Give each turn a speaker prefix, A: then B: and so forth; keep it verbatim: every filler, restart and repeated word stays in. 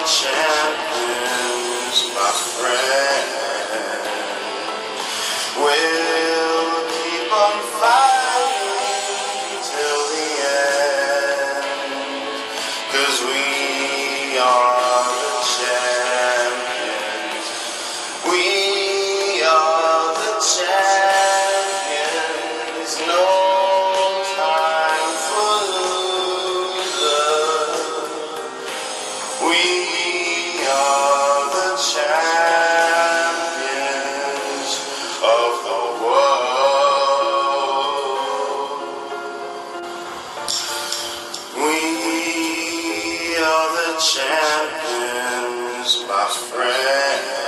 A: champions, my friend. We'll keep on fighting till the end, 'cause we are the champions. We are the champions. No time for losers. We are the champions of the world. We are the champions, my friend.